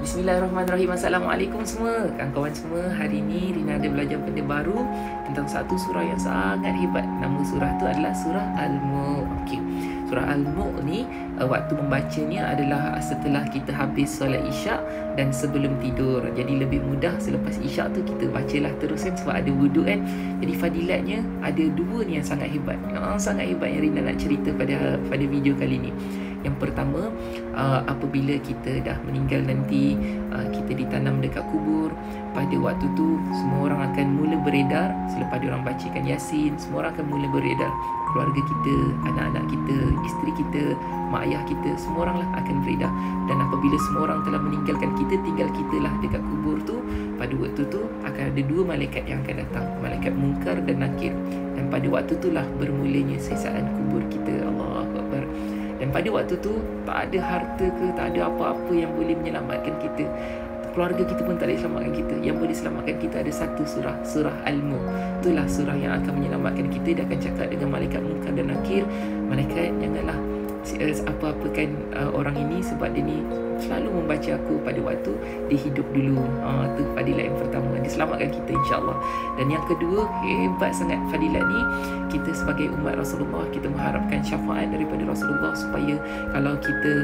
Bismillahirrahmanirrahim. Assalamualaikum semua kawan-kawan semua. Hari ini Rina ada belajar benda baru tentang satu surah yang sangat hebat. Nama surah tu adalah surah Al-Mulk. Okey. Surah Al-Mulk ni waktu membacanya adalah setelah kita habis solat Isyak dan sebelum tidur. Jadi lebih mudah selepas Isyak tu kita bacalah terus kan, sebab ada wuduk kan. Jadi fadilatnya ada dua ni yang sangat hebat. Sangat hebat yang Rina nak cerita pada video kali ni. Yang pertama, apabila kita dah meninggal nanti, kita ditanam dekat kubur. Pada waktu tu semua orang akan mula beredar. Selepas diorang bacakan Yasin, semua orang akan mula beredar. Keluarga kita, anak-anak kita, isteri kita, mak ayah kita, semua orang lah akan beredar. Dan apabila semua orang telah meninggalkan kita, tinggal kita lah dekat kubur tu. Pada waktu tu akan ada dua malaikat yang akan datang, malaikat Munkar dan Nakir. Dan pada waktu tu lah bermulanya sisaan kubur kita. Allahu Akbar. Dan pada waktu tu tak ada harta ke, tak ada apa-apa yang boleh menyelamatkan kita. Keluarga kita pun tak boleh selamatkan kita. Yang boleh selamatkan kita ada satu surah, surah Al-Mulk. Itulah surah yang akan menyelamatkan kita. Dia akan cakap dengan malaikat Munkar dan Nakir, malaikat janganlah apa-apakan orang ini, sebab dia ni selalu membaca aku pada waktu dia hidup dulu. Tu fadilat yang pertama, dia selamatkan kita insya-Allah. Dan yang kedua, hebat sangat fadilat ni, kita sebagai umat Rasulullah, kita mengharapkan syafaat daripada Rasulullah supaya kalau kita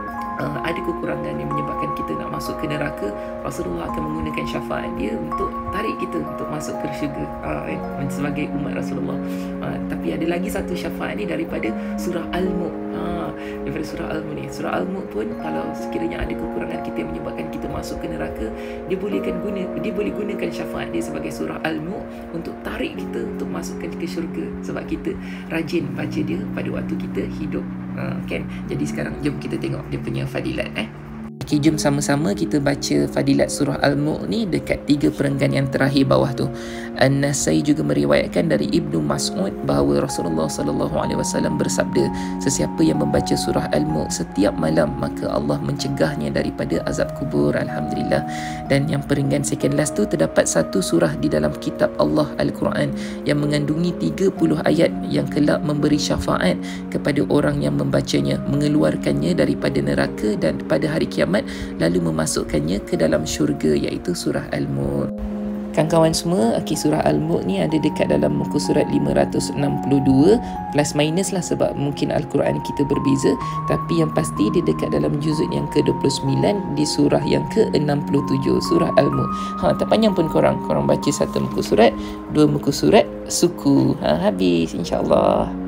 ada kekurangan yang menyebabkan kita nak masuk ke neraka, Rasulullah akan menggunakan syafaat dia untuk tarik kita untuk masuk ke syurga sebagai umat Rasulullah. Tapi ada lagi satu syafaat ni daripada surah Al-Mulk. Daripada surah Al-Mulk ni, surah Al-Mulk pun kalau sekiranya ada kekurangan kita yang menyebabkan kita masuk ke neraka, dia boleh gunakan syafaat dia sebagai surah Al-Mulk untuk tarik kita untuk masukkan ke syurga, sebab kita rajin baca dia pada waktu kita hidup. Kan? Jadi sekarang jom kita tengok dia punya fadilat. Okay, jom sama-sama kita baca fadilat surah Al-Mulk ni dekat 3 perenggan yang terakhir bawah tu. An-Nasai juga meriwayatkan dari Ibnu Mas'ud bahawa Rasulullah SAW bersabda, sesiapa yang membaca surah Al-Mulk setiap malam, maka Allah mencegahnya daripada azab kubur. Alhamdulillah. Dan yang perenggan second last tu, terdapat satu surah di dalam kitab Allah Al-Quran yang mengandungi 30 ayat yang kelak memberi syafaat kepada orang yang membacanya, mengeluarkannya daripada neraka dan pada hari kiamat, lalu memasukkannya ke dalam syurga, iaitu surah Al-Mulk. Kawan-kawan semua, surah Al-Mulk ni ada dekat dalam muka surat 562, plus minus lah sebab mungkin Al-Quran kita berbeza, tapi yang pasti dia dekat dalam juzuk yang ke-29 di surah yang ke-67, surah Al-Mulk. Tak panjang pun korang baca satu muka surat, dua muka surat, suku, habis insya-Allah.